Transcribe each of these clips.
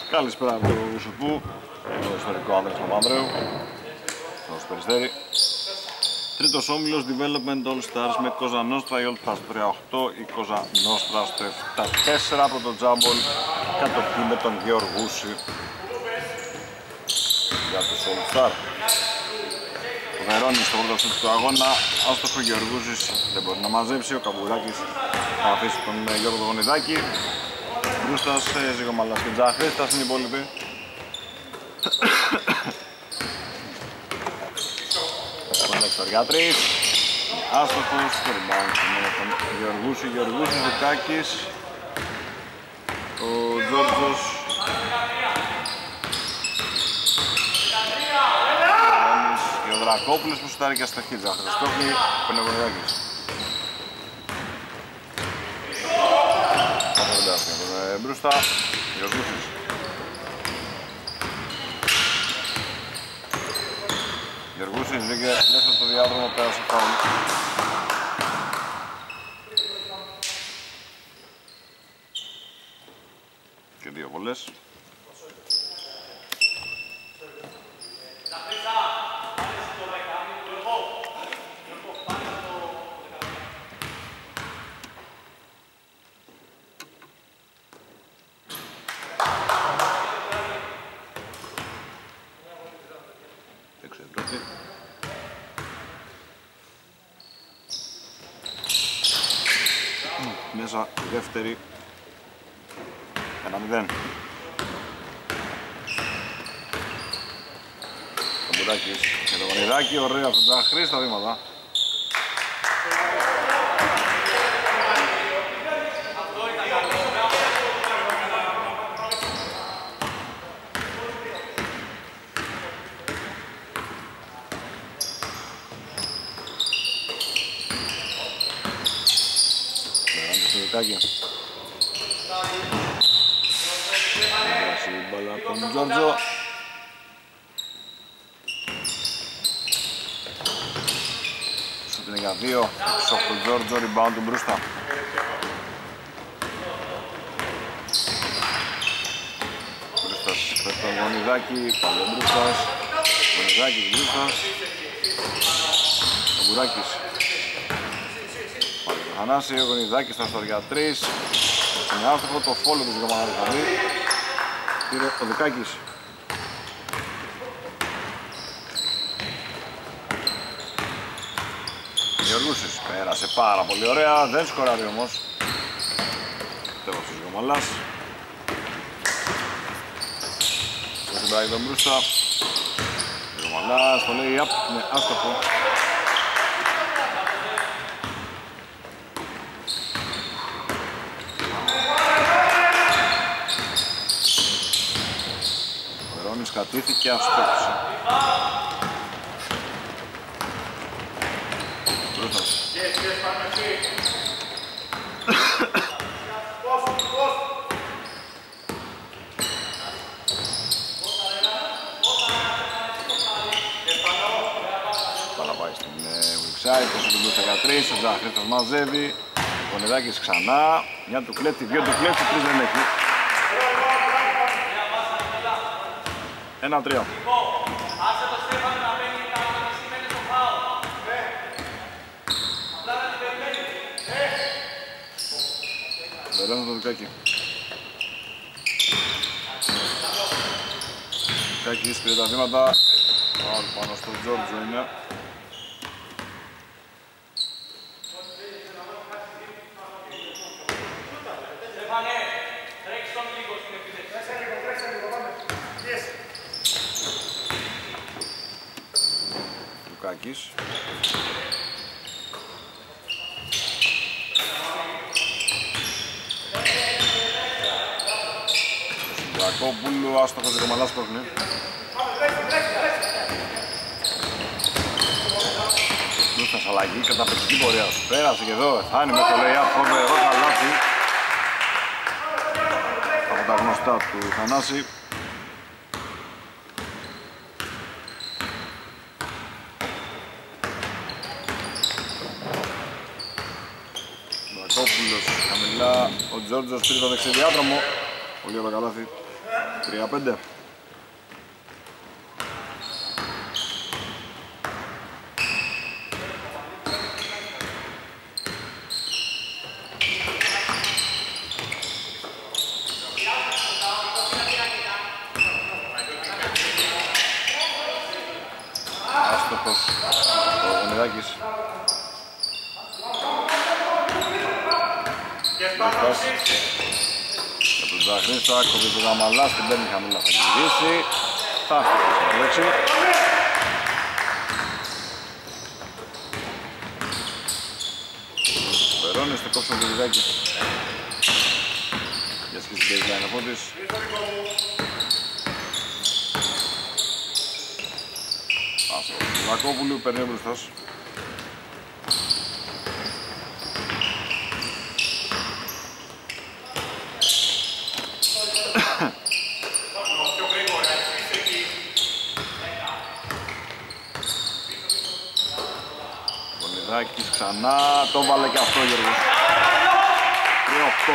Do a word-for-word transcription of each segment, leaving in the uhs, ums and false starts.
Καλησπέρα από το Γουσουπού, το ιστορικό Άνδρας Παπανδρέου, στο Περιστέρι. Τρίτος όμιλος Development All Stars με Κόζα Νόστρα, η Old Pass τρία οκτώ, η Κόζα Νόστρα στο επτά τέσσερα από το Τζάμπολ, κατοχή με τον Γεωργούση για τους All Star. Ο Βερόνης στο πρώτο σούτ του αγώνα, άστοχο Γεωργούσης δεν μπορεί να μαζέψει, ο Καμπουράκης θα αφήσει τον Γιώργο Γονιδάκη. Μπρούστας, Ζυγομαλάς και Τζάχρης, τα στην υπόλοιπη. Ο Αλεξαριάτρης, άστοχος, το rebound με τον Γεωργούση, Γεωργούσης, Λουκάκης, ο Τζόρτζος, και ο Δρακόπουλος που σουτάρει και αστοχή, Τζάχρης, Στόχλη, Πενεγονιδάκης. Μπρούστα, Γεωργούσης. Γεωργούσης βγήκε μέσα από το διάδρομο, πέρασε φάουλ. Και δύο βολές. Μέσα δεύτερη, ένα μηδέν. Καμπουράκης με το Γονιδάκη, ωραία από τον Τζάχρη στα βήματα. Πέρασε η μπάλα από τον Τζόρτζο. Σουτ είναι για δύο, σοκ του Τζόρτζο, rebound του Μπρούστα. Μπρούστας με τον Γονιδάκη, πάλι ο Μπρούστας. Γονιδάκης, Μπρούστας. Ο Μπουράκης. Ανάση, ο Γονιδάκης στα στοριά τρεις. Είναι άστοχο το φόλο του Ζυγομανάδη θα δει. Πήρε ο Δικάκης. Γεωργούσης πέρασε πάρα πολύ ωραία, δεν σκοράρει όμως. Τέλος του Ζυγομαλάς. Στο συμπράγει τον Μπρούστα. Ζυγομαλάς το λέει, απ, είναι άστοχο. Κατήθηκε, αυστόχησε. Μπρούστας. Πάρα πάει στην Wixside, πόσο του Μπρούστα για τρεις, ο Τζάχρης μαζεύει. Ο Γονιδάκης ξανά, μια του κλέφτη, δύο του κλέφτη, τρεις δεν έχει. Ένα τρία. Βερώνει το Δικάκη. Δικάκης πήρε τα βήματα. Πάνω στο Τζόρτζο είναι. Λουκάκης. Δρακόπουλου, άστοχος Ζυγομαλάς πρόχνει. Μπρούστας αλλαγή, καταπληκτική πορεία σου. Πέρασε και εδώ, χάνει με το lay-up, φοβερό καλάθι. Από τα γνωστά του Θανάση. Δρακόπουλος χαμηλά, ο Τζόρτζος πήρε το δεξιδιάδρομο. Πολύ ωραίο καλάθι. τρία πέντε. Άστοχος ο Γονιδάκης. Μπροστάς για τον Τζαχρίστα, κόβει το Γαμαλάς, την παίρνει χαμηλά, θα γυρίσει. Θα άστοχος στο δέξι. Περώνει στο κόψο του Γονιδάκη. Για σκίζει την baseline από της. Πάσα του Βακόπουλου, παίρνει μπροστάς. Γονιδάκης ξανά, το βάλε και αυτό Γιώργος. τρία οκτώ.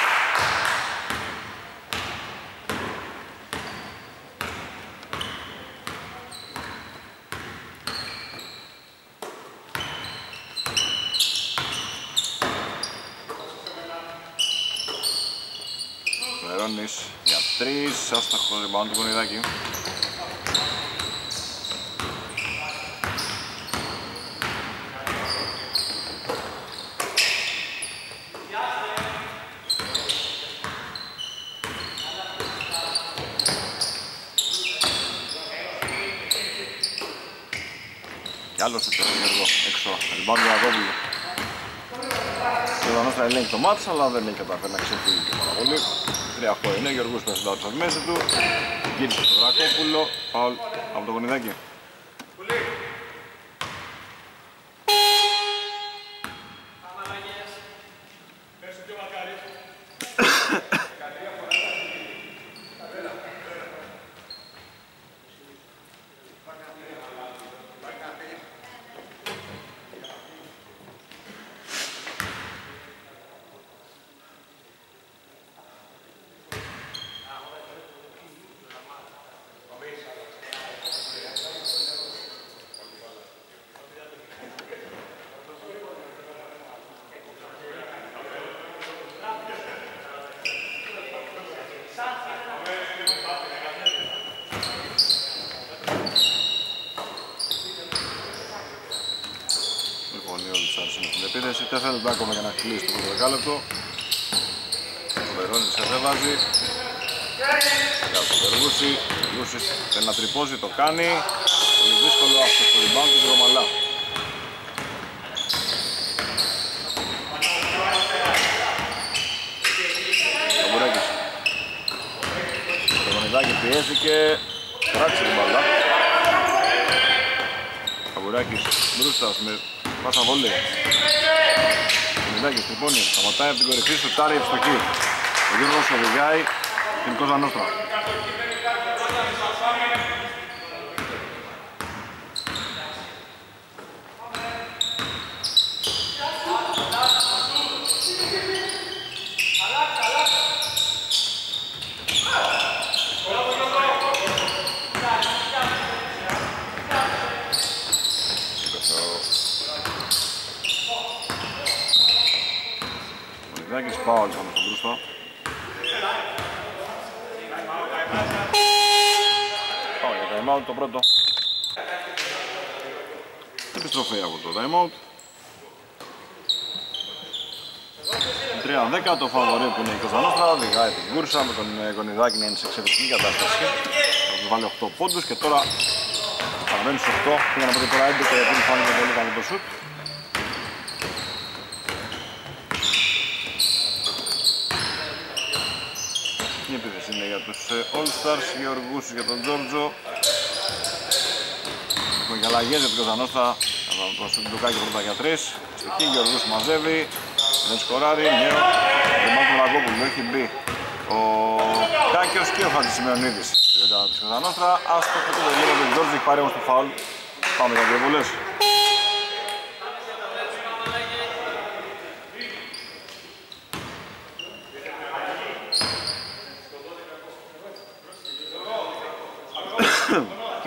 Βερόνης για τρεις, άστοχο rebound του Γονιδάκη. Κι άλλος το Γιώργο έξω, rebound του Αγώβουλου. Ο Δανός θα ελέγχει το μάτς, αλλά δεν έχει καταφέρει να ξεφύγει και πάρα πολύ. τρία οκτώ είναι, ο Γιώργος πέσει τα ότσας μέσα του. Γύρισε στο Δρακόπουλο, φάουλ από το Γονιδάκη. τέσσερα λεπτά ακόμα για να κλείσει το πρώτο δεκάλεπτο. Ο Βερόνης εβέβαζε. Για τον Βεργούση. Ο Βεργούσης θέλει να τρυπώσει, το κάνει. Πολύ δύσκολο αυτό το rebound του Ρωμαλά. Ο Μπουράκης. Το Γονιδάκι πιέζηκε. Κράτησε την μπάλα. Ο Μπουράκης μπροστά με πάσα βολή. Γονιδάκης τρυπώνει, σταματάει από την κορυφή σου, τάρει ευστοχή. Ο Γιώργος οδηγάει την Κόζα Νόστρα. Πάω πάνω στον μπροστά. Πάω για time out το πρώτο. Επιστροφή από το time out. τρία δέκα το φαβορί που είναι η Κόζα Νόστρα, οδηγάει την κούρσα με τον Γονιδάκη να είναι σε εξαιρετική κατάσταση. Θα του βάλει οκτώ πόντους και τώρα θα μπαίνει στους οκτώ, πήγαν από τώρα έντεκα γιατί μου φάνηκε πολύ καλό το σουτ. Η επίθεση είναι για τους All Stars, Γεωργούς για τον Τζόρτζο. Έχουμε και αλλαγές για την Κόζα Νόστρα, το σουτ του Κάκη πρώτα για τρεις. Στοιχή, Γεωργούς μαζεύει, δεν σκοράρει, νέο. Το Μάρκο Λαγκόπουλο έχει μπει ο Κάκιος και ο Χατζησημεωνίδης. Στην πεντάδα της Κόζα Νόστρα, άστοχο το τελείω του Τζόρτζο, έχει πάρει όμως το φάουλ. Πάμε για δύο βολές.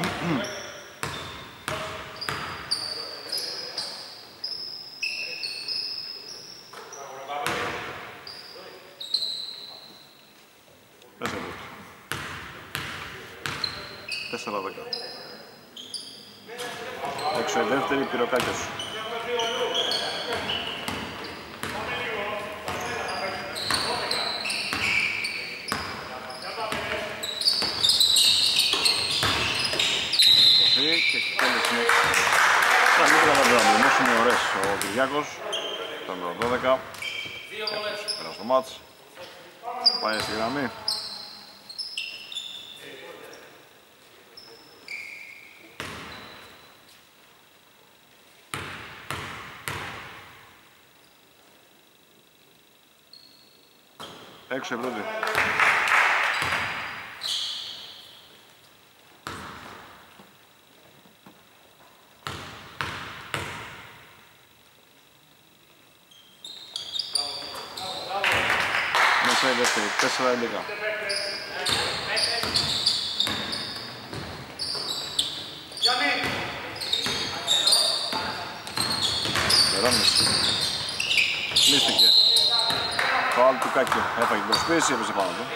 τέσσερα δέκα. Έξω η δεύτερη, Πυροκάκιος. Και εκτέλεση είναι καλύτερα τα δρόμια. Όμως είναι ωραίες ο Κυριάκος. Το νούμερο δώδεκα. Πέρα στο μάτς. Πάει στη γραμμή. Έξω η πρώτη. Μέσα η δεύτερη, τέσσερα έντεκα. Βερόνης. Λύστηκε. Το άλλο του Κάκη έφαγε την προσποίηση, έπεσε πάνω του.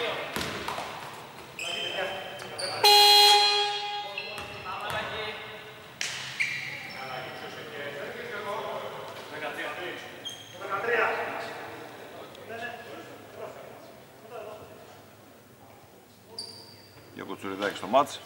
Για Κουτσουριδάκη στο μάτς.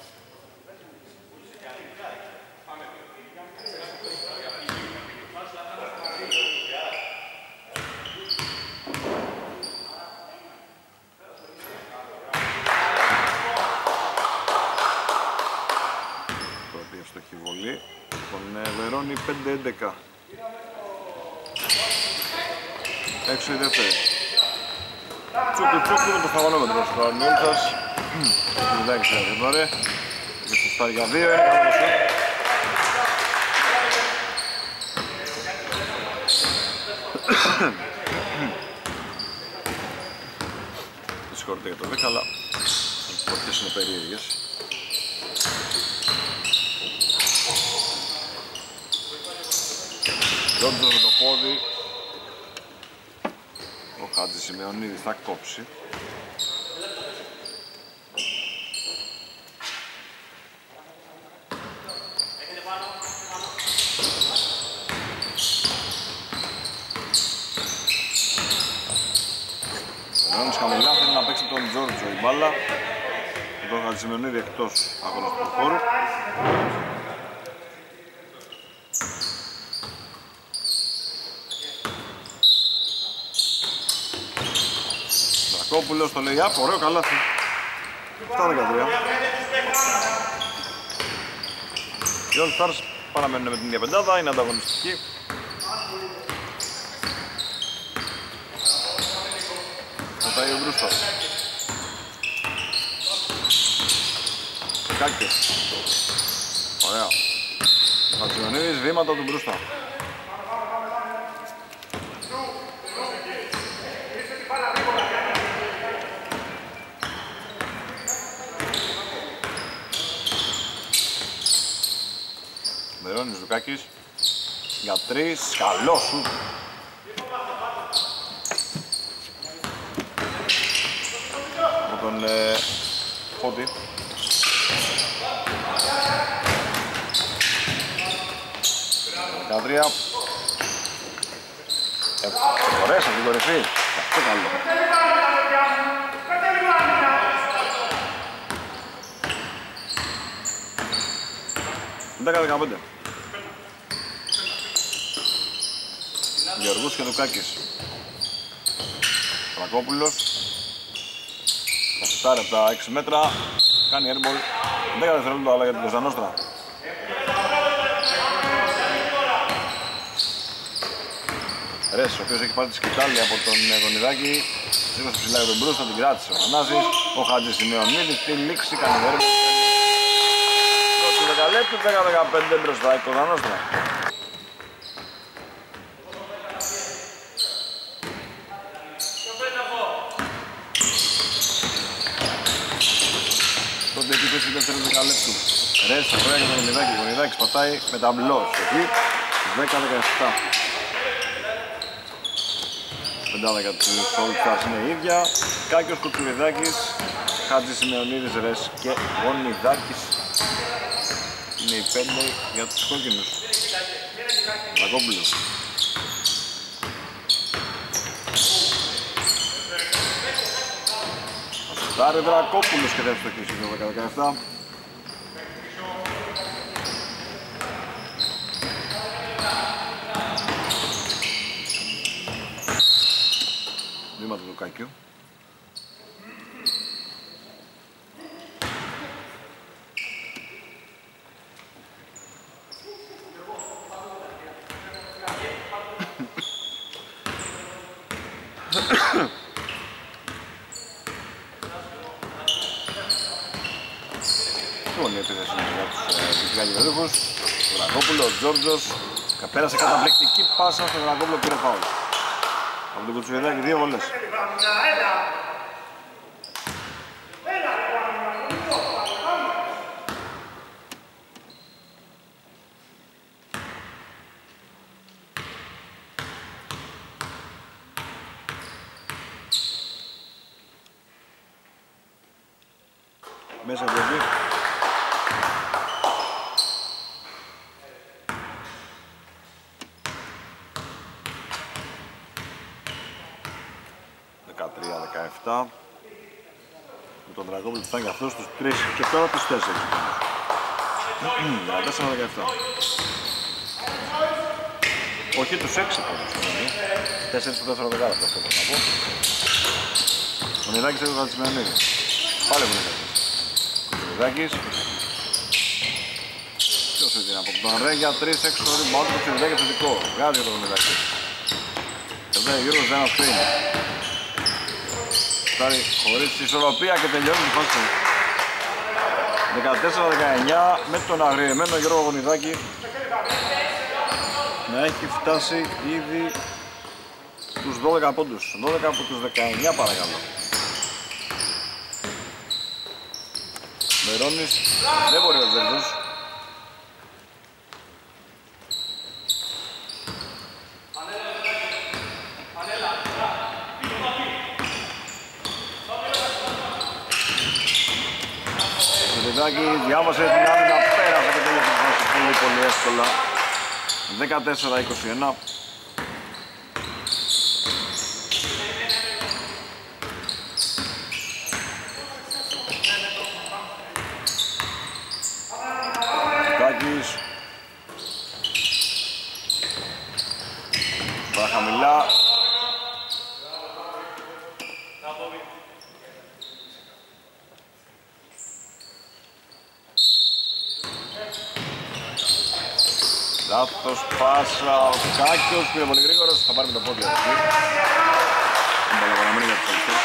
Πρώτη εύστοχη βολή. Τον Βερόνι πέντε έντεκα. Έξω η δεύτερη. Τσούκου τσούκου με το φαγωνόμετρο στο Αρνιόλτας. Κουτσουριδάκη σε αυτή τώρα. Και στο στάρι για δύο είναι καλό το σουτ. Συγχωρείτε για το δέκα, αλλά οι πορτές είναι περίεργες. Ρόντζος με το πόδι. Ο Χάτζης Σιμεωνίδης θα κόψει. Ρόνις χαμηλά θέλει να παίξει τον Τζόρτζο η μπάλα. Τον Χατζημενίδη εκτός αγωνιστικού χώρου. Δρακόπουλος στο lay-up, ωραίο καλάθι. επτά δεκατρία. Οι All Stars παραμένουν με την ίδια πεντάδα, είναι ανταγωνιστικοί. Πατάει ο Μπρούστας. Κάκες. Ωραία. Χατζημενίδης, βήματα του Μπρούστα. Βερόνης Λουκάκης για τρεις, καλό σου. Από τον ε, Φώτη. δεκατρία. Φορές από την κορυφή. Αυτό καλό. δέκα δεκαπέντε. Γεωργούς και Λουκάκης. Φρακόπουλος. Θα σουτάρει από τα έξι μέτρα. Κάνει airball. δέκα δευτερόλεπτα άλλα για την Κοζανόστρα. Ρες, ο οποίος έχει πάρει τη σκητάλη από τον Δονιδάκη. Σήκωσε ψηλά για τον Μπρούστα, την κράτησε ο Θανάσης. Ο Χατζης Σιμεωνίδης, τη λήξη, κάνει airball. Πρώτη δεκαλέπτου, δέκα δεκαπέντε μπροστά η Κοζανόστρα. Πρώτη είκοσι δεύτερο δεκαλέπτου. Ρες, ωραία για τον Γονιδάκη. Ο Γονιδάκης πατάει με ταμπλό. Εκεί, δέκα δεκαεπτά. Πεντάδα για τους All Stars είναι η ίδια. Κάκιος, Κουτσουριδάκης, Χάτζης, Σιμεωνίδης, Ρες και Γονιδάκης. Είναι οι πέντε για τους κόκκινους. Δρακόπουλος. Σουτάρει Δρακόπουλος και δεν φτωχίσει το δέκα δεκαεπτά. Βήματα του Κάκιου. Λοιπόν, η επίθεση είναι για τους Γαλλιβερούχους. Ο Δρακόπουλο, ο Τζόρτζος. Πέρασε καταπληκτική πάσα στο Δρακόπουλο, πήρε φάουλ. Από τον Κουτσουριδάκη δύο βολές. Μέσα από εκεί. δεκατρία δεκαεπτά. Με τον Δρακόπουλο που φτάνει για αυτούς τους τρεις και τώρα τους τέσσερις. δεκατέσσερα δεκαεπτά. Όχι τους έξι πόντους. τέσσερις στο δεύτερο δεκάλεπτο, αυτό πρέπει να πω. Ο Νιδάκης έχει το Χατζημεωνίδη. Πάλι που είναι Κουτσουριδάκης. Ποιος είναι από τον Ρε για τρεις έξω το ρήμα. Ό,τι Κουτσουριδάκη θετικό. Βγάζει για τον Νιδάκη. Εδώ η Γιώργος δεν αφήνει. Φτάρει χωρίς ισορροπία και τελειώνει τη φάση. δεκατέσσερα δεκαεννιά με τον αγριεμένο Γιώργο Γονιδάκη να έχει φτάσει ήδη στους δώδεκα πόντους. δώδεκα από τους δεκαεννιά παρακαλώ. Μερώνης δεν μπορεί ο Ζέρδος. Ο Ζερδάκη διάβασε την άμυνα, πέρασε και τέλειωσε τη φάση πολύ πολύ εύκολα. δεκατέσσερα είκοσι ένα. Χαμηλά. Λάθος πάσα, ο Κάκιος πήρε πολύ γρήγορος, θα πάρει με το πόδι εκεί. Είναι παλαβαναμένη για τους αληθές.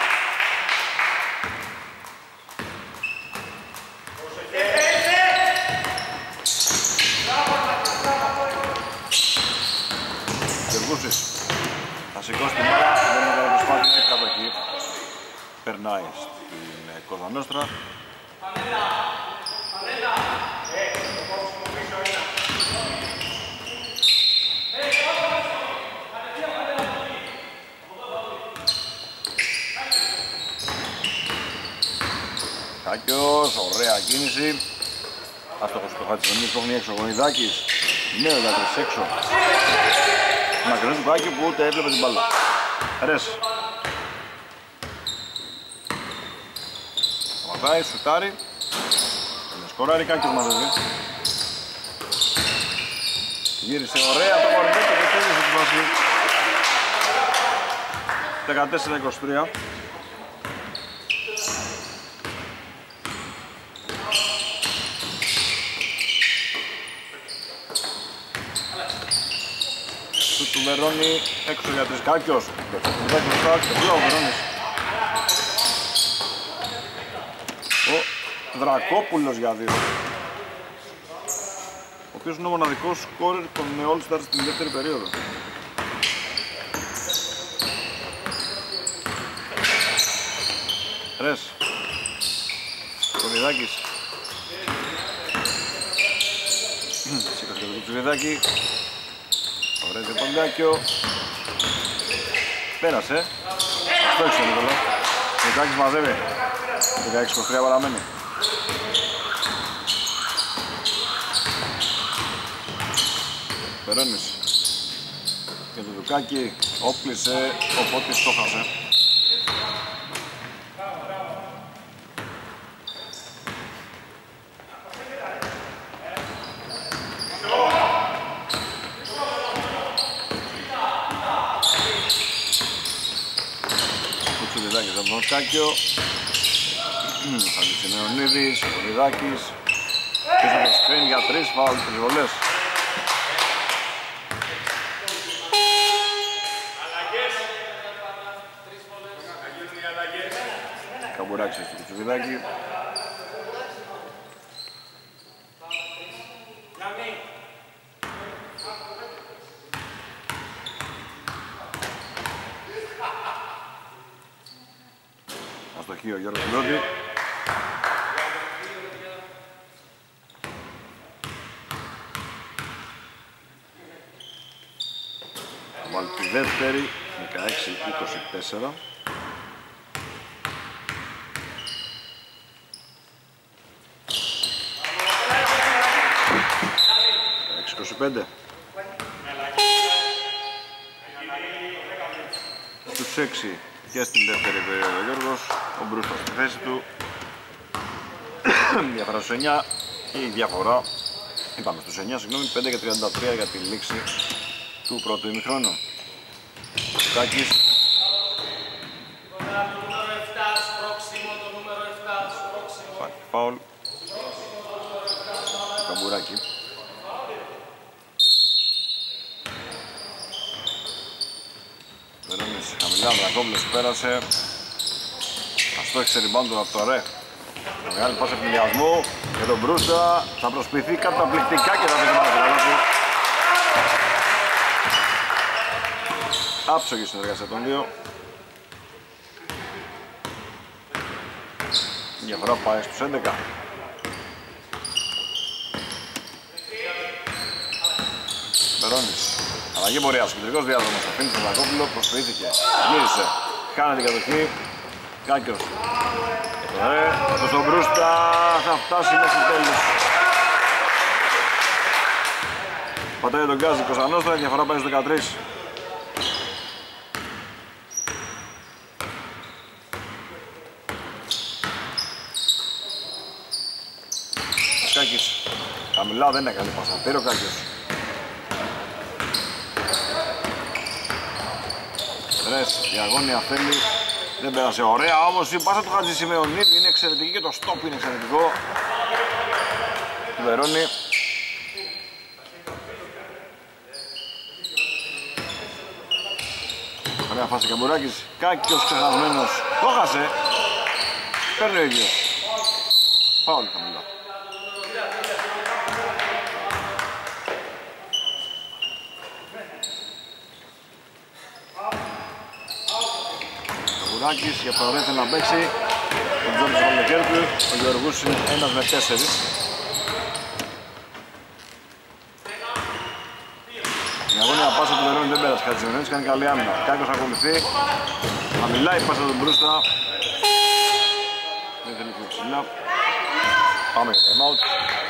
Γεργούσης θα σηκώσει την μπάλα, δεν είναι καλή προσπάθεια, είναι κάτω εκεί. Περνάει στην Κόζα Νόστρα. Κάκιος, ωραία κίνηση. Άστοχος στο Χατζημεωνίδης που έχει έξω ο Γονιδάκης. Νέο γιατρός έξω. Μακρινός του Κάκη που ούτε έβλεπε την μπάλα. Ρες. Σταματάει, σουτάρει. Με σκοράρει Κάκης μαζεύει. Γύρισε ωραία το Μαρνέτο και τέλειωσε τη βάση. δεκατέσσερα είκοσι τρία. Του Μερώνη έξω για τρεις. Κάκιος. Ο Μερώνης. Ο Δρακόπουλος για δύο. Ο οποίος είναι ο μοναδικός σκόρερ των All Stars στην δεύτερη περίοδο. Ρες. Κουτσουριδάκης. Σήκωσε και το Κουτσουριδάκη. Ωραίο το Παγκάκιο. Πέρασε. Αυτό έξω Νικόλα. Κουτσουριδάκης μαζεύει. δεκαέξι είκοσι τρία παραμένει. Περώνης. Και το Δουκάκι όπλησε, οπότε το χάσε. Κουτσουλιδάκης από τον Δουκάκιο. Χαλισινεωνίδης, Βολιδάκης. Πίσω από το σκριν για τρεις φάουλ, τρεις βολές. Καμπουράκης στο Κουτσουβιδάκι. Αστοχή ο Γιώργος Λότη. Βάλει τη δεύτερη, δεκαέξι είκοσι τέσσερα. είκοσι πέντε. Στους έξι και στην δεύτερη περίοδο ο Γιώργος, ο Μπρούστος στη θέση του. Διαφορά στους εννιά και η διαφορά, είπαμε στους εννιά, συγγνώμη, πέντε και τριάντα τρία για τη λήξη του πρώτου ημιχρόνου. Τάκης. Υπάρχει φάουλ. Καμπουράκι. Βερόνης χαμηλά, Δρακόβλος πέρασε. Αστόχησε rebound από το Ρε. Μεγάλη πάσα φιλιασμού για τον Μπρούστα. Θα προσποιηθεί καταπληκτικά και θα βρει μάλλον του. Άψογη συνεργασία των δύο. Η διαφορά πάει στους έντεκα. Βερόνης. Αλλαγή πορείας, κεντρικός διάδρομος, αφήνει στον Δρακόπουλο, προσποιήθηκε, γύρισε, χάνει την κατοχή, Κάκιος. Ωραία, αυτό στον Μπρούστα θα φτάσει μέχρι τέλους. Πατάει τον Γκάζι Κωνσταντινόστρα, η διαφορά πάει στους δεκατρία. Κάκης, χαμηλά δεν έκανε πάσα, πήρε ο Κάκιος. Ρες, η αγώνια θέλει, δεν πέρασε ωραία, όμως η πάσα του Χατζησημεωνίδη είναι εξαιρετική και το stop είναι εξαιρετικό. Του Βερόνη. Ωραία φάση Καμπουράκης, Κάκιος ξεχασμένος, το χάσε, παίρνει ο ίδιος. Φάουλ χαμηλά. Καμπουράκης για το θέλει να παίξει, ο Τζόρις βάλει το χέρι του, ο Γεωργούς είναι ένας με τέσσερις. Η αγώνια πάσα του Βερόνι δεν πέρασε κάτι σημαίνει, κάνει καλή άμυνα. Κάκος ακολουθεί, χαμηλά η πάσα του Μπρούστα. Δεν θέλει πιο ψηλά. Πάμε για time out.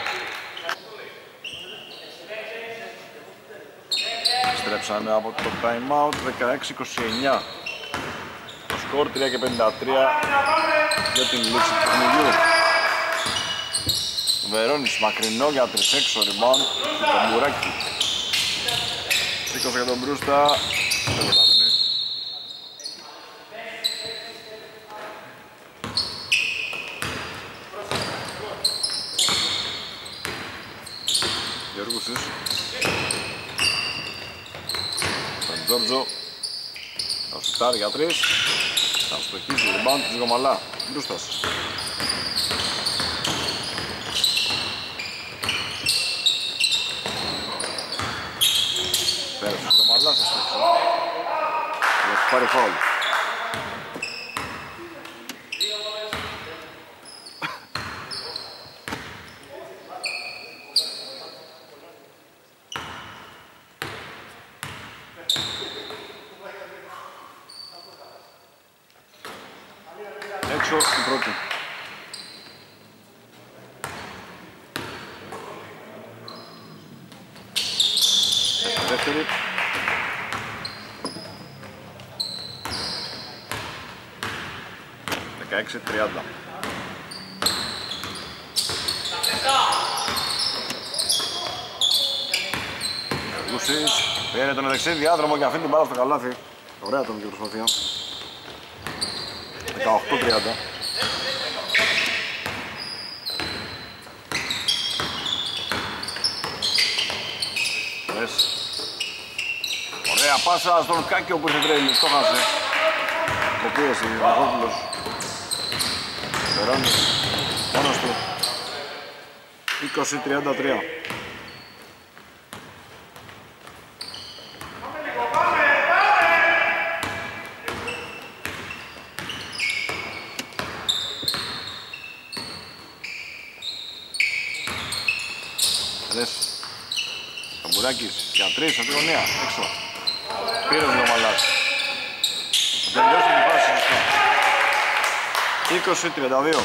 Στρέψαμε από το time out, δεκαέξι είκοσι εννιά. Το σκορ τρία και πενήντα τρία για την λήξη του παιχνιδιού. Ο Βερόνης μακρινό για τρεις έξω rebound του Καμπουράκη. Σήκωσε για τον Μπρούστα. Δεν καταλαβαίνει. Γεωργούσης. Τον Τζόρτζο. Θα σουτάρει για τρεις. Θα στοχίσει rebound της Γομαλά. Μπρούστας. Πέρασε ο Γομαλάς θα στοχίσει. Θα πάρει φάουλ. έξω η πρώτη. Δεύτερη. δεκαέξι τριάντα. Γουσής παίρνει τον δεξί διάδρομο και αφήνει την μπάλα στο καλάθι. Ωραία ατομική προσπαθία. δεκαοκτώ τριάντα. Ωραία πάσα στον Κάκιο που ήρθε τρέλη, το χάσε. Το πίεσε ο Ραγόπουλος. Περώνει μόνος του. είκοσι τριάντα τρία. Καμπουράκης για τρεις από τη γωνία, έξω. Πήρε ο Γομαλάς. Τελειώσει την φάση σωστά. είκοσι τριάντα δύο.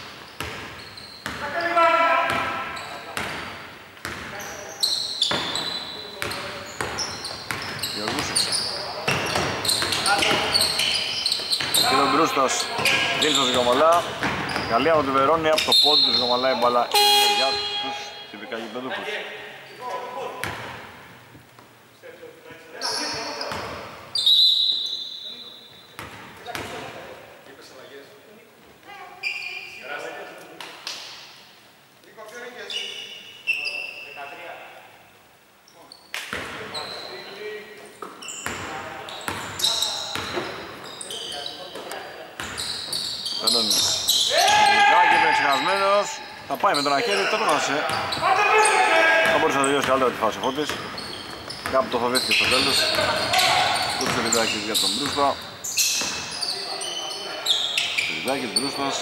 Γεωργούσης. Και τον Μπρούστας δίνει στον Γομαλά. Καλή από τη Βερόνη, από το πόδι του Γομαλά η μπάλα για τους τυπικά γηπεδούχους. Θα πάει με τον Αχέρι, τον έχασε. Θα μπορούσε να τελειώσει καλύτερα τη φάση ο Φώτης. Κάπου το φοβήθηκε στο τέλος. Κούτσε Βιδάκης για τον Μπρούστα. Βιδάκης, Μπρούστας.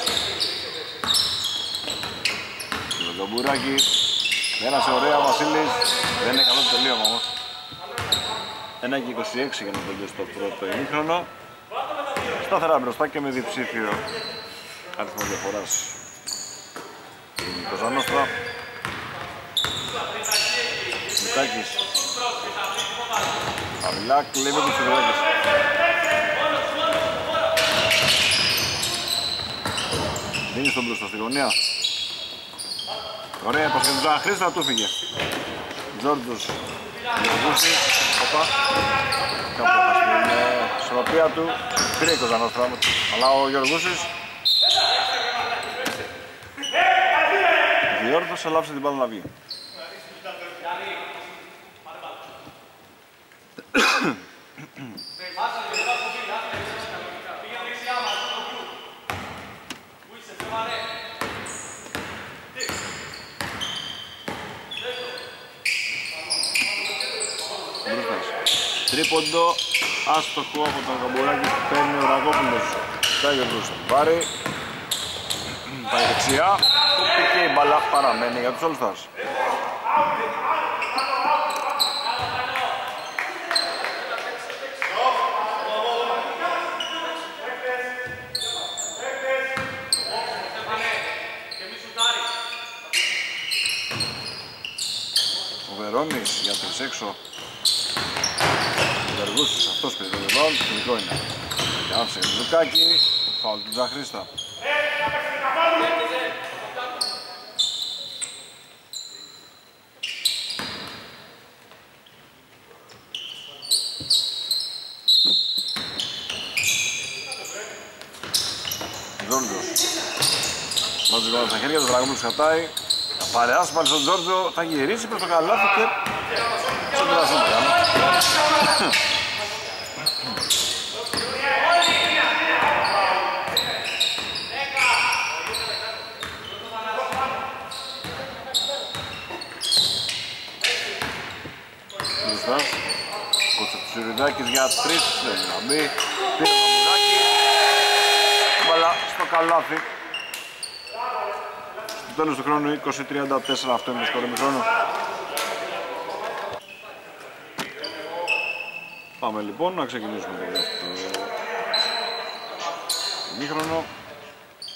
Και τον Καμπουράκη. Πέρασε ωραία ο Βασίλης. Δεν είναι καλό το τελείωμα όμως. ένα και είκοσι έξι για να τελειώσει το πρώτο ημίχρονο. Σταθερά μπροστά και με διψήφιο αριθμό διαφοράς. Κοζανόστρα. Μητάκης. Χαμηλά, κλέβει τον Σιδηράκης. Δίνει στον Μπρούστα στη γωνία. Ωραία, έπασε τον Χρήστα, του φύγε. Τζόρτζος. Γεωργούσης. Οπα. Κάπου στην ισορροπία του. Πήρε η Κοζανόστρα. Αλλά ο Γεωργούσης διόρθωσε, ελάψε την μπάλα να βγει. Τρίποντο, άστοχο από τον Καμπουράκη που παίρνει ο Ραγόπουλος. Τάγερος θα την πάρει. Πάει δεξιά και η μπαλά παραμένει για τους All Stars. Ο Βερόνης για τρεις έξω. Ο Γεργούσης, αυτός πήρε το rebound, μικρό είναι. Και άφησε το Λουκάκι, φάουλ του Τζαχρίστα. Τζόρτζος. Βάζει γόνα στα χέρια, το Δραγόπουλος κατάει. Θα παρεάσει πάλι στον Τζόρτζο, θα γυρίσει προς το καλάθι και στον περασμό μεγάλο. Μπροστάς. Κοτσατσουριδάκης για τρεις, δεν να μπει. Πήρε το μουράκι. Μπαλά στο καλάθι. Στο τέλος του χρόνου είκοσι τριάντα τέσσερα, αυτό είναι το σκορ ημιχρόνου. Πάμε λοιπόν να ξεκινήσουμε το δεύτερο ημίχρονο.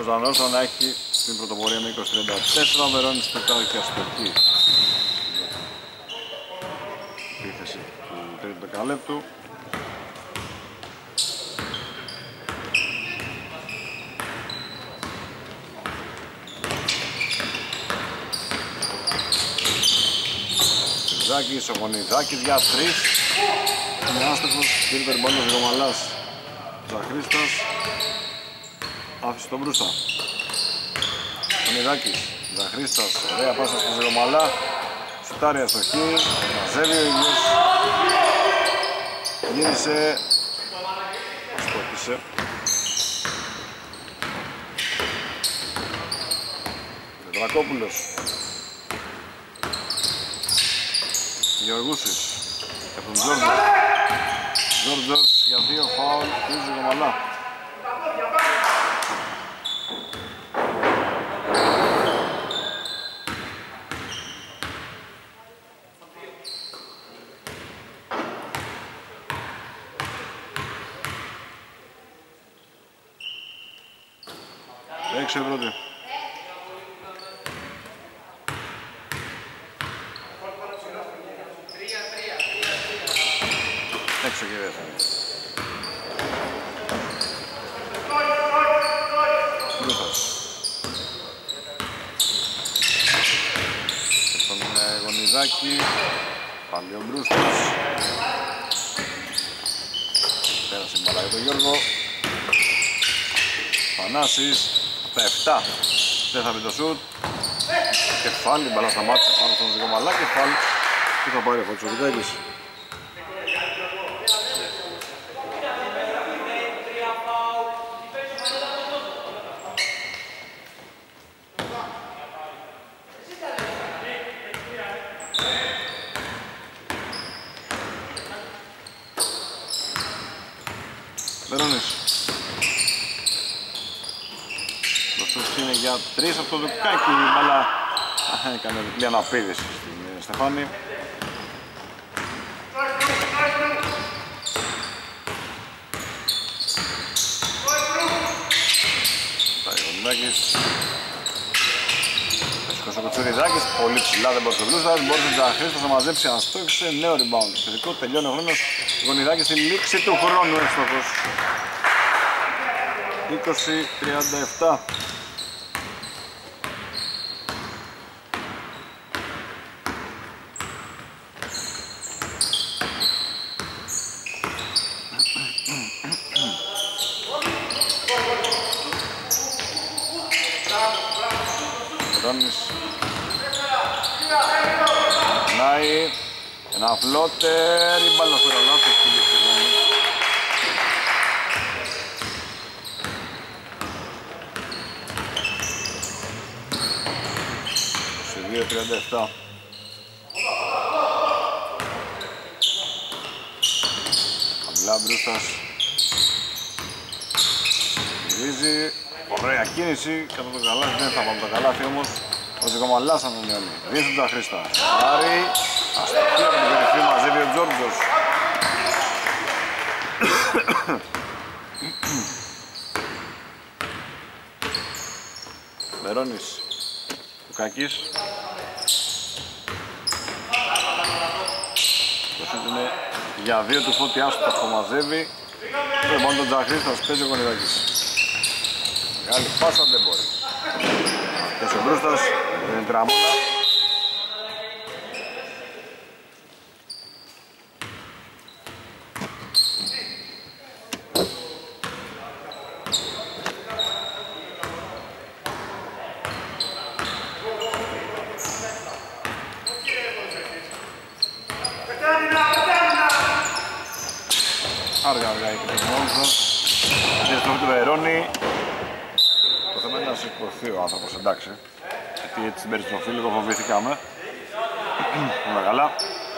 Κοζανόστρα να έχει την πρωτοπορία με είκοσι τριάντα τέσσερα. Ο Βερόνης πετάει και αστοχή. Επίθεση του τρίτου δεκαλέπτου. Ζάκης, ο Γονιδάκης για τρεις. Είναι άστοχος, πήρε το ριμπάουντ ο Ζυγομαλάς. Ζαχρίστας άφησε τον Μπρούστα. Γονιδάκης, Ζαχρίστας, ωραία πάσα στο Ζυγομαλά. Σουτάρει αστοχή, μαζεύει ο ίδιος. Γύρισε, αστόχησε. Πετρακόπουλος. Γεωργούσης και τον Τζόρτζος. Τζόρτζος για δύο φάουλ του Ζυγομαλά. Έξω η πρώτη. Έξω και δεύτερη. Μπρούστας. Και στον Γονιδάκη. Πάλι ο Μπρούστας. Πέρασε η μπάλα για τον Γιώργο. Θανάσης. Τα επτά. Δεν θα μπει το σουτ. Κεφάλι, μπάλα σταμάτησε πάνω στον Ζυγομαλά. Κεφάλι. Τι θα πάρει ο Φωτσοβιτάκης. Βερόνης. Το σουτ είναι για τρεις από το Δουκάκι. Η μπάλα έκανε διπλή αναπήδηση στην Στεφάνη. Ταγιονιδάκης. Φυσικός ο Κουτσουριδάκης. Πολύ ψηλά, δεν μπορούσε ο Βλούστας. Μπορούσε ο Τζαχρίστος να μαζέψει, αν στόχισε. Νέο rebound. Θετικό, τελειώνει ο χρόνος. Γονιδάκης στη λήξη του χρόνου εύστοχος. είκοσι τριάντα επτά. Ρόνης. Νάει. Ένα φλότερ. Η μπάλα στο ρολάφι. είκοσι δύο τριάντα επτά. Αμπλά Μπρούστας. Γυρίζει. Ωραία κίνηση. Κατά το καλάθι. Δεν θα πάμε το καλάθι όμως. Ο Ζυγομαλάς ανανεώνει. Δίνει στον Τζαχρίστα. Άρη. Αστοχή από την περιφή. Μαζεύει ο Τζόρτζος. Βερόνης. Λουκάκης. Το σούτ είναι για δύο του Φώτιάς που το μαζεύει. Το μόνο τον Τζαχρίστας παίζει ο Γονιδάκης. Μεγάλη πάσα δεν μπορεί. Και ο Μπρούστας δεν είναι τραμμούλα. Άργα αργά έχει το Μόνζο. Και στο του Βερόνι. Το θέμα είναι να σηκωθεί ο άνθρωπος, εντάξει. Γιατί έτσι στην περιστροφή λίγο φοβήθηκαμε. Όλα καλά.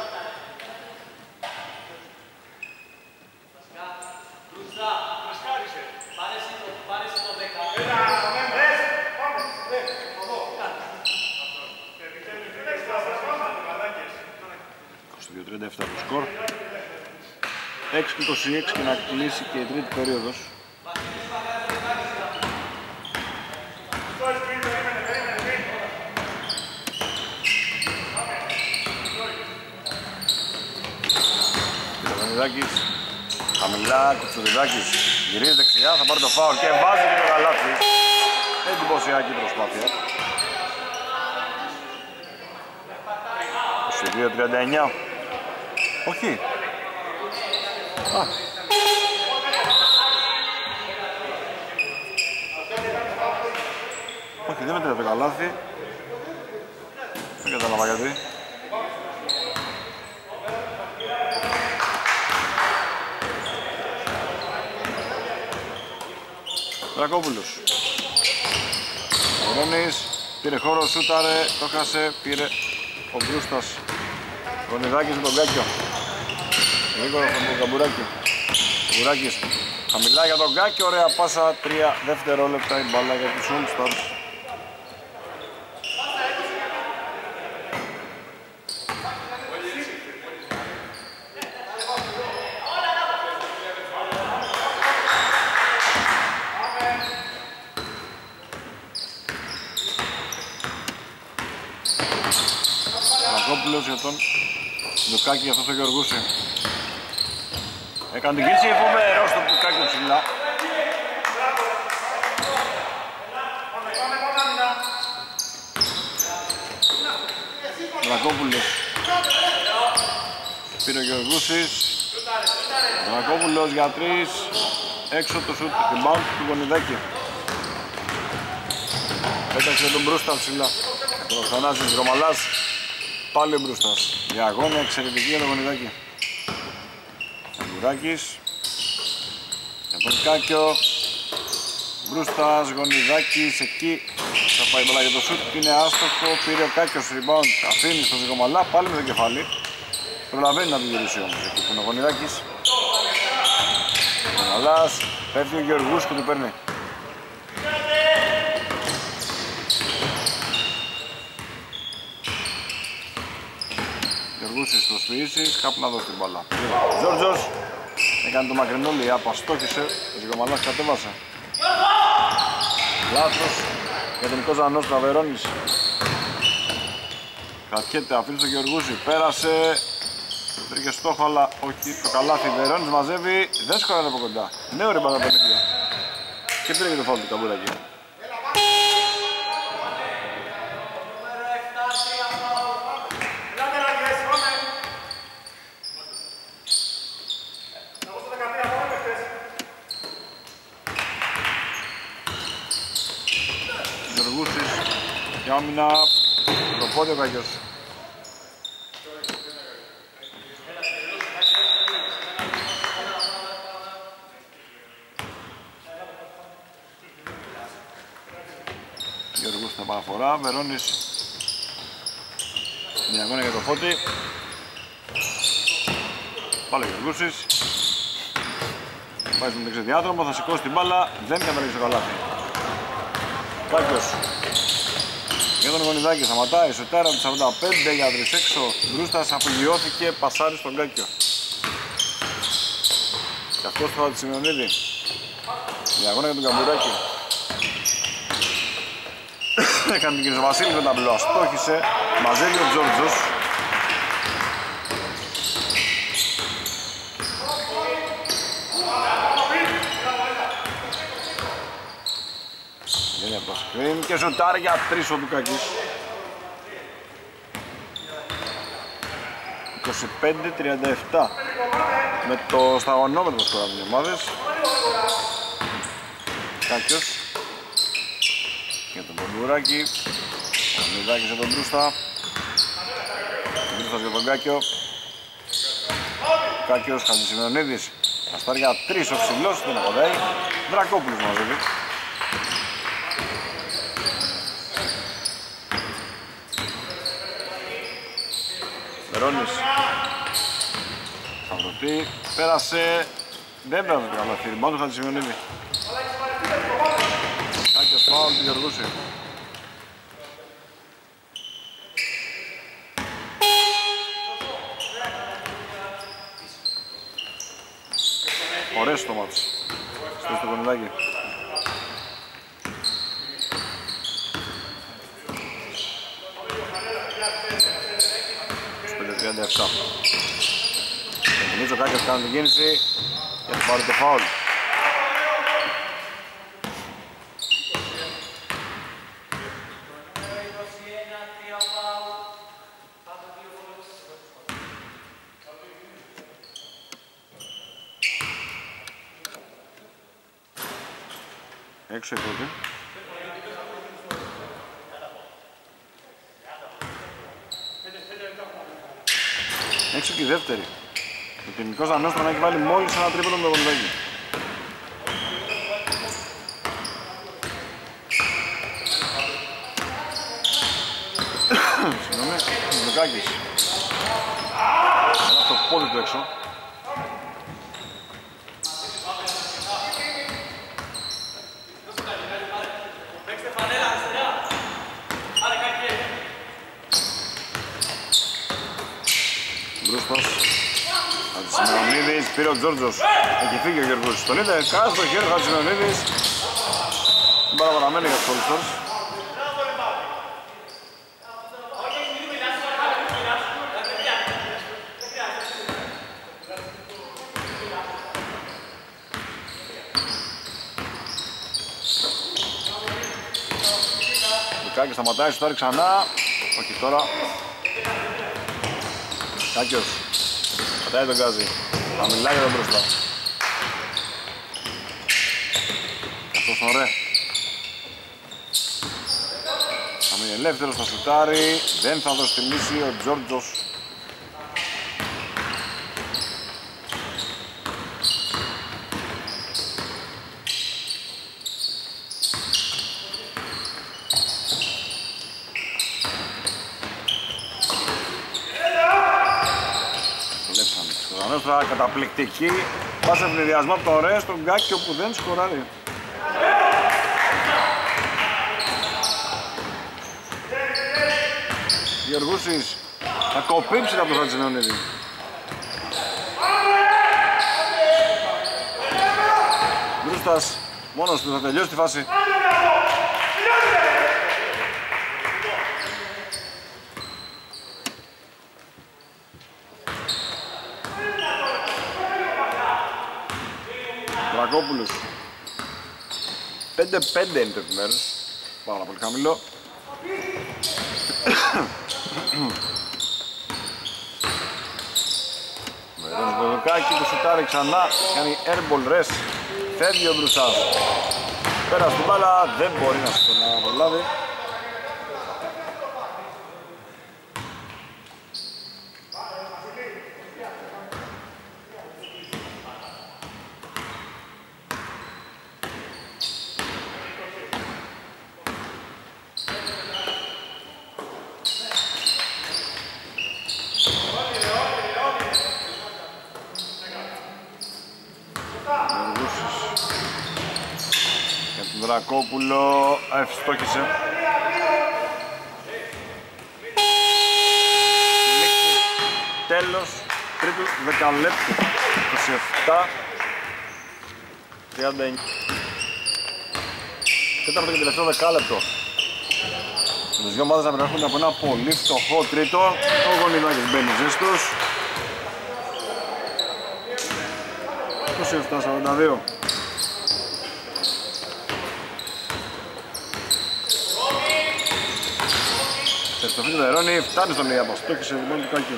είκοσι δύο τριάντα επτά το σκορ. έξι και είκοσι έξι και να κλείσει και η τρίτη περίοδος. Γονιδάκης. Χαμηλά, Κουτσουριδάκης. Γυρίζει δεξιά, θα πάρει το φάουλ και βάζει και το καλάθι. Εντυπωσιακή προσπάθεια. είκοσι δύο τριάντα εννιά. Όχι. Α. Όχι, δεν μετράει το καλάθι. Δεν κατάλαβα γιατί. Βρακόπουλος. Ο Ρόνης πήρε χώρο, σούταρε, το χάσε, πήρε ο Μπρούστας. Γονιδάκης με τον Γκάκιο. Γρήγορα στον Καμπουράκη. Καμπουράκης χαμηλά για τον Γκάκιο, ωραία πάσα, τρία δευτερόλεπτα η μπάλα για τους All Stars. Για τον Λουκάκη, για αυτό το Γεωργούση. Έκανε την κίνηση φοβερό στο Λουκάκη ψηλά. Δρακόπουλος. Πήρε ο Γεωργούσης. Δρακόπουλος για τρεις. Έξω το σουτ, rebound του Γονιδάκη. Πέταξε τον Μπρούστα ψηλά. Τον Θανάσης Ρωμαλάς. Πάλι ο Μπρούστας. Για αγώνα εξαιρετική για το Γονιδάκη. Καμπουράκης. Για τον Κάκιο. Μπρούστας, Γονιδάκης, εκεί θα πάει μπαλά για το σουτ. Είναι άστοχο, πήρε ο Κάκιος rebound. Αφήνει στον Ζυγομαλά, πάλι με το κεφάλι. Προλαβαίνει να την γυρίσει όμως εκεί που είναι ο Γονιδάκης. Ζυγομαλάς, πέφτει ο Γεωργούς και του παίρνει. Γεωργούσης το σφυρίσεις, κάπου να δώσει την μπάλα. Τζόρτζος έκανε το μακρινό λιάπ, αστόχησε, ο Ζυγομαλάς κατέβασε. Λάθος για τον Κόζα Νόστρα, Βερόνης. Κρατιέται, αφήνει στον Γεωργούση, πέρασε. Βρήκε στόχο, αλλά όχι το καλάθι. Βερόνης μαζεύει, δεν σκοράρει από κοντά. Νέο ριμπάνα τα παιδιά. Και πήρε και το φάουλ του Καμπουράκη. Για άμυνα, το πόδι ο Καγιός. Γιώργος στην επαναφορά, Βερόνης. Μια αγώνα για το Φώτη. Πάλι ο Γιώργουσης. Πάει στον δεξιδιάδρομο, θα σηκώσει την μπάλα, δεν καταλήγει στο καλάθι. Κάκιος. Για τον Γονιδάκη σταματάει, σουτάρα του σαράντα πέντε για τρεις έξω. Μπρούστας απογειώθηκε, πασάρι στον Κάκιο. Και αυτός θα τη Σημειονίδη. Η αγώνα για τον Καμπουράκη. Έκανε την Κυριζοβασίλη με ταμπλό, αστόχησε, μαζεύει ο Τζόρτζος. Βγαίνει από το σκριν και σουτάρει για τρεις ο Ντουκάκης. είκοσι πέντε τριάντα επτά με το σταγονόμετρο σκοράρουν οι ομάδες. Κάκιος για τον Καμπουράκη. Ο Μιδάκης για τον Μπρούστα. Μπρούστας για τον Κάκιο. Κάκιος, Χατζησημεωνίδης. Αστάρει για τρεις ο ψηλός, δεν απαντάει. Δρακόπουλος μαζεύει. Βερόνης. Σταυρωτή, πέρασε. Δεν πέρασε το καλάθι, ριμπάουντ του Χατζησημεωνίδη. Κάκιος φάουλ του Γεωργούση. Ωραίες το μάτς. Στο στο Κονιδάκι. είκοσι πέντε τριάντα επτά. Μητσοκάκης κάνει την κίνηση για να πάρει το φάουλ. Έξω η πρώτη. Έξω και η δεύτερη. Ο Εθνικός Ανώστρα να έχει βάλει μόλις ένα τρίποντο με το Βολιδάκι. Συγγνώμη, ο Λουκάκης. Ένα το πόδι του έξω. Χατζησημεωνίδης, πήρε ο Τζόρτζος. Έχει φύγει ο Γιώργος Στολίδε. Κάζει το χέρι, Χατζησημεωνίδης. Δεν παραπαραμένει για τους Όλιστορς. Λουκάκης σταματάει, σουτάρει ξανά. Όχι τώρα. Κάκιος. Πατάει τον Γκάζι. Θα μιλάει εδώ μπροστά. Αυτός ωραία. Θα μείνει ελεύθερος, θα σουτάρει. Δεν θα δώσει τη λύση ο Τζόρτζος. Καταπληκτική πάσα ευνηδιασμό από τον Ρε στον Γκάκιο που δεν σκοράρει. Γεωργούσης θα κοπήψει από τον Χατζησημεωνίδη. Μπρούστας μόνος του θα τελειώσει τη φάση. Δρακόπουλος. πέντε πέντε είναι το επιμέρους. Πάρα πολύ χαμηλό. Μερός Βοδοκάκη που σουτάρει ξανά. Κάνει airball rest. Φεύγει ο Μπρουστάς. Πέρα στην μπάλα. Δεν μπορεί να σου να προλάβει. Δρακόπουλο ευστόχησε. Τέλος τρίτου δεκαλέπτου. είκοσι επτά τριάντα εννιά. Τέταρτο και τελευταίο δεκάλεπτο. Οι δύο ομάδες να περάσουν από ένα πολύ φτωχό τρίτο. Ο Γονιδάκης μπαίνει ζέστος. είκοσι επτά σαράντα δύο. Στο φίλο Δερώνη φτάνει στον Λιάμπος, το έχεις λοιπόν το Κάκιο.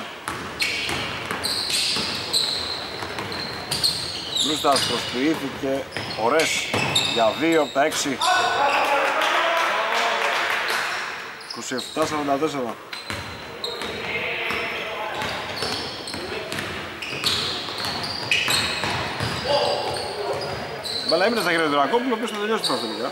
Μπρούστας προσποιήθηκε, ωραίες για δύο από τα έξι. είκοσι επτά σαράντα τέσσερα. Μπαλά έμεινε στα χέρια του Δρακόπουλου, ο οποίος θα τελειώσει προς τελικά.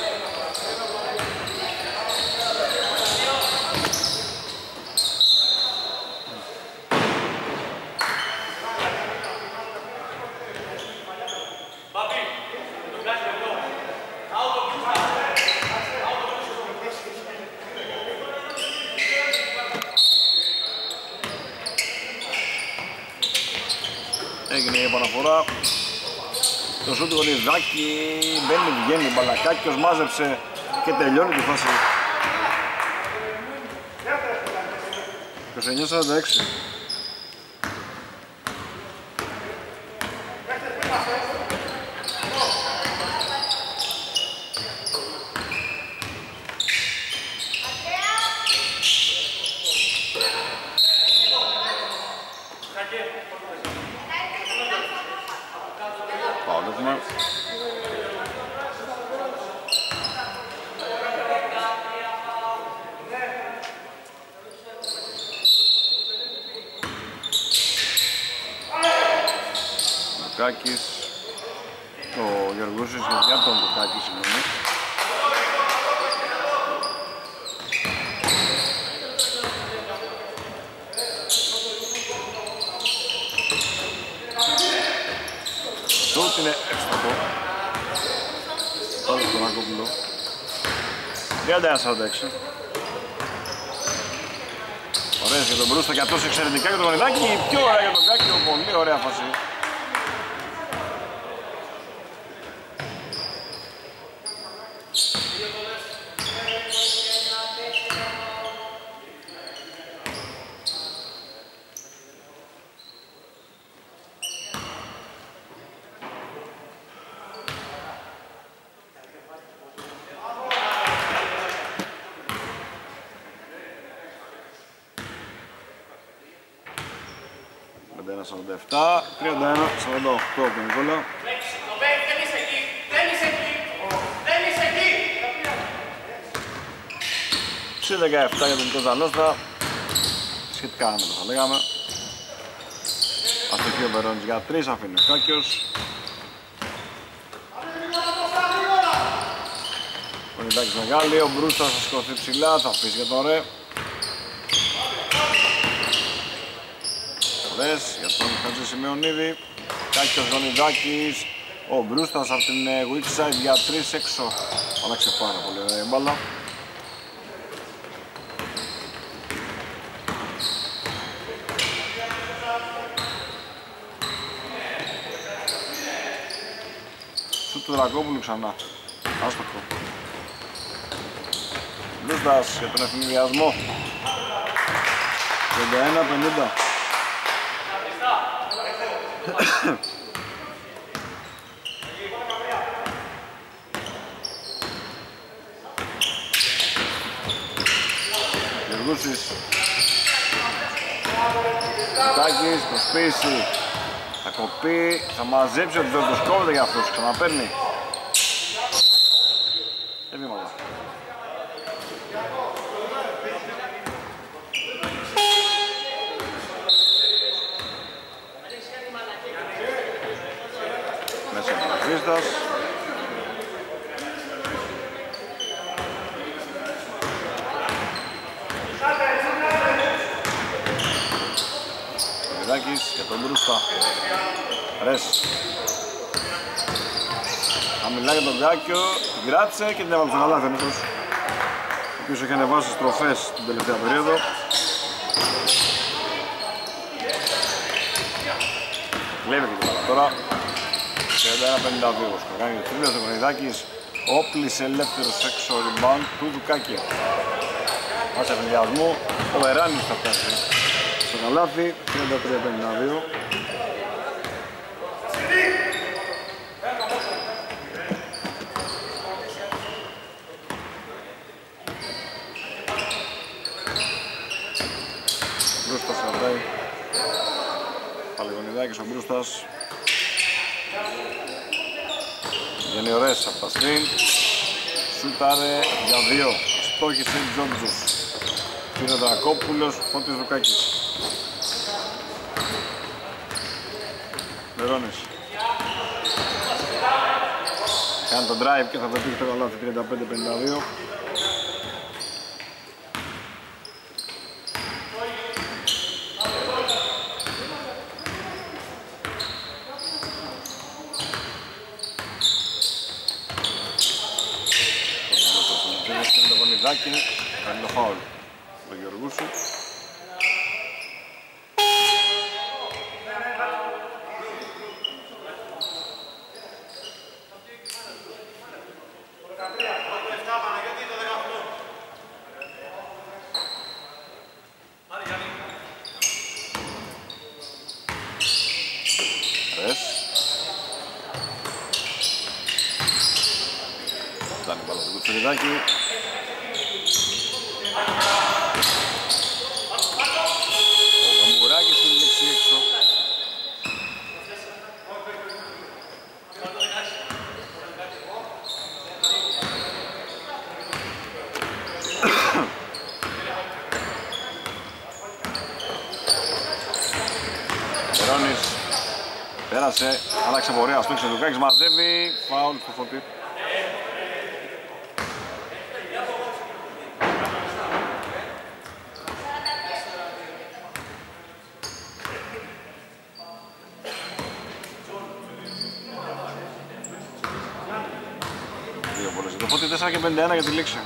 Έγινε η επαναφορά. Το σούτ του Γονιδάκη μπαίνει, βγαίνει, Μπαλακάκιος μάζεψε και τελειώνει τη φάση. είκοσι εννιά σαράντα έξι. Παόλευμα. Λουκάκης. Ο Γεωργούσης για τον Λουκάκη, συγγνώμη. Σούτ είναι εύστοχο. Πάλι στον Ακόπουλο. τριάντα ένα σαράντα έξι. Ωραίες για τον Μπρούστα και αυτός εξαιρετικά για τον Γονιδάκη. Πιο ωραία για τον Κάκιο, πολύ ωραία φάση. πενήντα ένα σαράντα επτά, τριάντα ένα σαράντα οκτώ από τον Νικόλα. Συν δεκαεπτά για τον Κόζα Νόστρα. Σχετικά άμενα θα λέγαμε. Αστοχή ο Βερόνης για τρεις, αφήνει ο Κάκιος. Ο Νιτάκης μεγάλη, ο Μπρούστας θα σηκωθεί ψηλά, θα αφήσει για το ρε. Για τον Χατζη Σημεωνίδη. Κάκιος Γονιδάκης. Ο Μπρούστας από την weak side για τρεις έξω. Άλλαξε πάρα πολύ ωραία η μπάλα. Σουτ του Δρακόπουλου ξανά. Άστοχο. Μπρούστας για τον ευνηδιασμό. πενήντα ένα πενήντα. Γεργούσης. Τάκης, προσπίσει. Θα κοπεί, θα μαζέψει ότι δεν τους κόβεται για αυτός, ξαναπαίρνει. Και βήματα. Μέσα από τον Χρήστας. Κυριακάκης για τον Μπρούστα. Ρες. Χαμηλά για τον Κάκιο, την κράτησε και την έβαλε στον αλάθη εμείς. Ο οποίος έχει ανεβάσει στροφές την τελευταία περίοδο. Κλέβει και την μπάλα τώρα. τριάντα ένα πενήντα δύο. Σκορκάνει ο τρίλιος ο Γονιδάκης. Όπλης ελεύθερος έξω rebound του Δουκάκη. Άσε ευνηδιασμού, ο Βεράνης θα φτάσει στο καλάθι. τριάντα τρία πενήντα δύο. Μπρούστας κρατάει. Πάλι Γονιδάκης ο Μπρούστας. Βγαίνει ωραίες από τα screen. Σούταρε για δύο. Στόχισε Τζόντζος. Πήρε ο Δρακόπουλος, Φώτης Δουκάκης. Βερόνης. Κάνει τον drive και θα πετύχει το καλάθι τριάντα πέντε πενήντα δύο. Κάνει το φάουλ του Γεωργούσου. Ρες. Κοστοριδάκη. Ο Καμπουράκης στην λήξη έξω. Βερόνης πέρασε, άλλαξε πορεία στο Ξεδουκάκης, μαζεύει, φάουλ στο Φωτή. Δύο πολλές για το Φωτή, τέσσερα και πενήντα ένα για τη λήξη.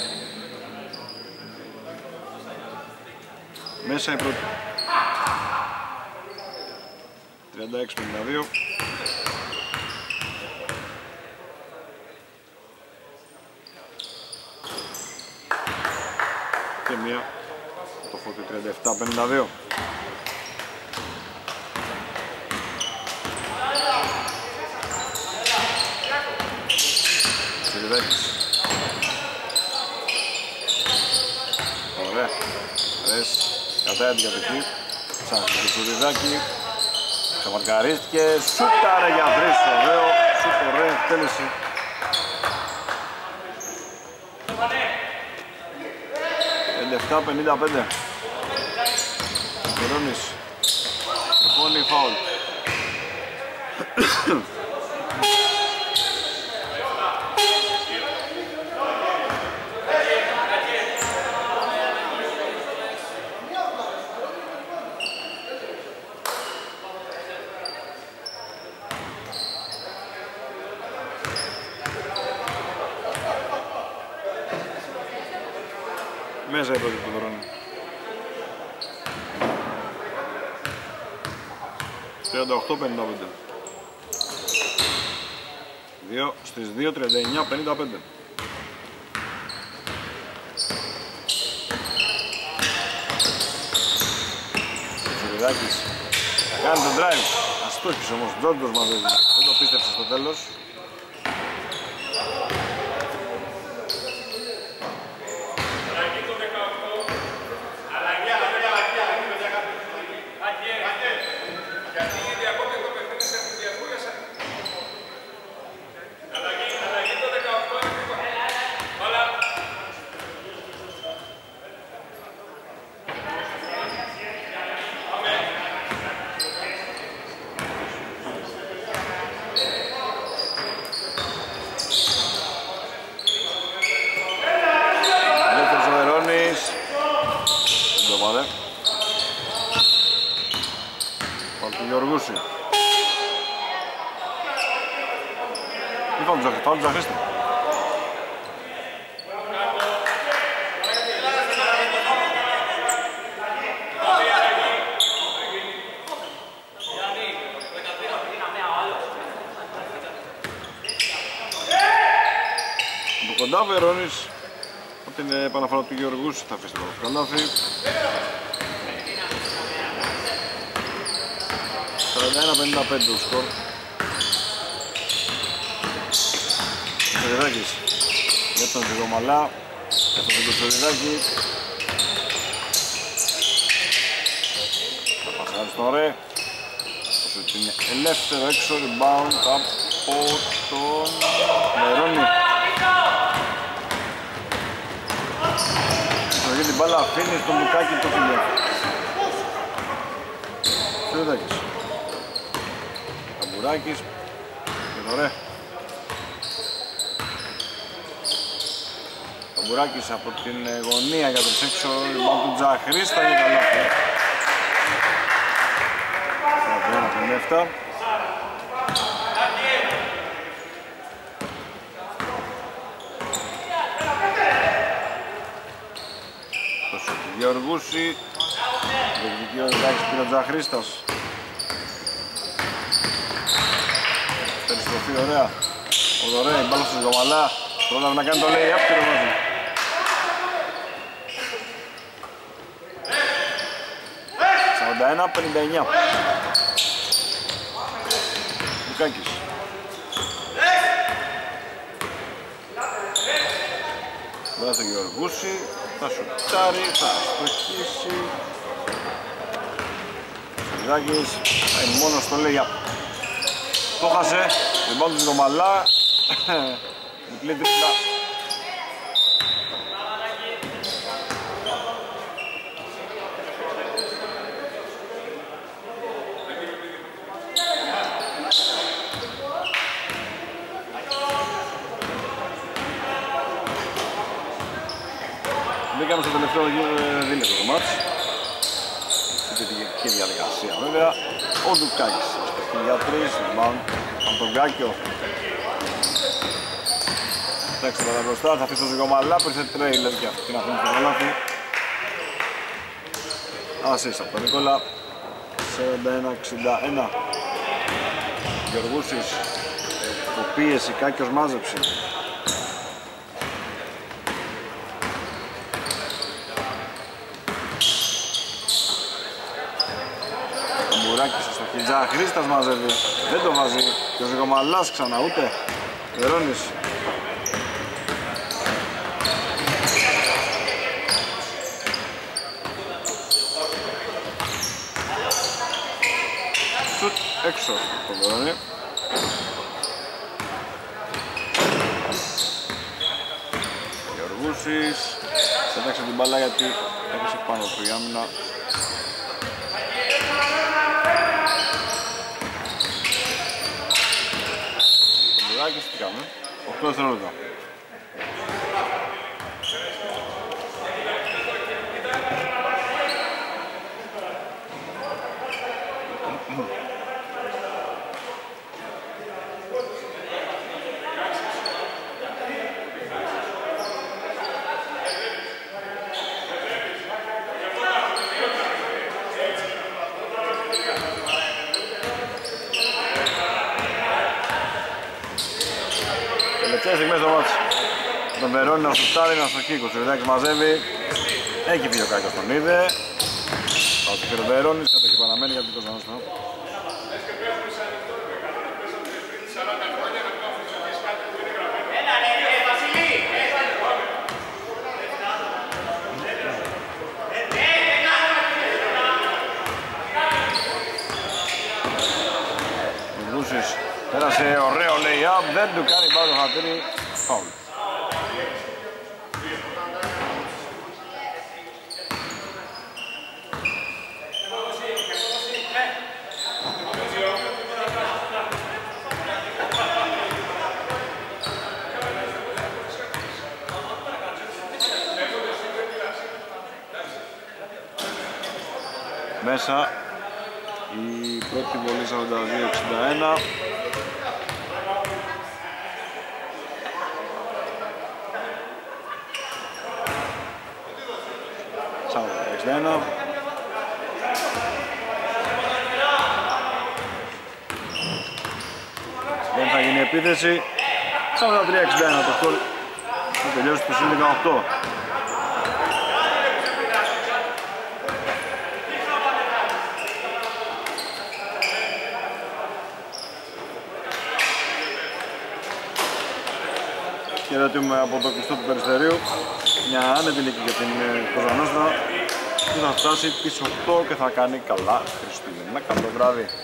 Μέσα η πρώτη. τριάντα έξι πενήντα δύο. Και μία το Φώτη τριάντα επτά πενήντα δύο. Σιριδάκης. Ωραία. Ρες. Κατά την κατοχή. Ψάχνει το Σιριδάκη. Ξαμαρκαρίστηκε, σούταρε για τρεις, ωραίο, σούτ, ωραία εκτέλεση. πενήντα επτά πενήντα πέντε. Βερόνης, επώνει φάουλ. Μέσα η πρώτη του Βερόνη. τριάντα οκτώ πενήντα πέντε. δύο στις δύο τριάντα εννιά πενήντα πέντε. Σουριδάκης θα κάνει τον drive. Αστόχησε όμως, Τζόρντος μαζεύει. Δεν το πίστεψε στο τέλος. Φάουλ του Ζαχρίστη. Από κοντά Βερόνης, από την επαναφορά του Γεωργούς θα αφήσει το καλάθι. σαράντα ένα πενήντα πέντε το σκορ. Σωριδάκης για τον Ζυγομαλά, για τον Ζυγοσωριδάκη. Θα πασάρει στο ρε. Όσο είναι ελεύθερο έξω, rebound από τον Μερώνη. Για την μπάλα αφήνει στον Λουκάκη το φιλιό. Σωριδάκης. Καμπουράκης. Και το ρε. Καμπουράκης από την γωνία για τον έξω, λοιπόν του Τζαχρίστα και καλά. σαράντα ένα πενήντα επτά. Το σουτ του Γεωργούση. Διεκδικεί ο Δάκης πήρε ο Τζαχρίστας. Περιστροφή ωραία. Ο Δωρέ, η μπάλα στο Ζυγομαλά. Πρόλαβε να κάνει το lay-up και το βάζει. σαράντα ένα πενήντα εννιά. Λουκάκης. στο Γεωργούση, θα σουτάρει, θα στοχίσει. Σολιδάκης, θα είναι μόνο στο Λέγια. Το χάσε, δεν πάω του Γομαλά. Διπλή τρίτα. Μπήκαμε στο τελευταίο δίλεπτο του μάτς. Στην τετική διαδικασία βέβαια. Ο Ντουκάκης για τρεις, rebound από τον Γκάκιο. Εντάξει, τώρα μπροστά, θα αφήσει το Ζυγομαλά, πήρθε τρέιλερ και αυτή να αφήνει το γολάφι. Ασίς από τον Νικόλα. σαράντα ένα εξήντα ένα. Γεωργούσης που πίεση, Κάκιος μάζεψε. Μουράκης στο Χιτζά, Χρήστας μαζεύει, δεν το βάζει και ο Ζυγομαλάς ξανά ούτε. Βερώνης. Σουτ έξω το Βερώνη. Γεωργούσης έταξε την μπάλα γιατί έπεσε πάνω του η άμυνα. Τι κάνουμε, οκτώ δευτερόλεπτα. Τελευταίες στιγμές στο μάτς. Τον Βερώνη να σουτάρει, να στοχεί, ο Τσουριδάκης μαζεύει. Έχει πει ο Κάκος τον είδε. Πάω του ο Βερώνης, κάτω και παραμένει για την Κοζανόστα. Βουσής πέρασε ωραίο lay-up, δεν του κάνει πάνω το χατήρι, φάουλ. Μέσα η πρώτη βολή σαράντα δύο εξήντα ένα. σαράντα δύο εξήντα ένα. Δεν θα γίνει επίθεση. σαράντα τρία εξήντα ένα το σκορ. Θα τελειώσει το συν δεκαοκτώ. Χαιρετούμε από το κλειστό του Περιστερίου. Μια άνετη νίκη για την Κοζανόστα που θα φτάσει τις οκτώ και θα κάνει καλά Χριστούγεννα. Καλό βράδυ.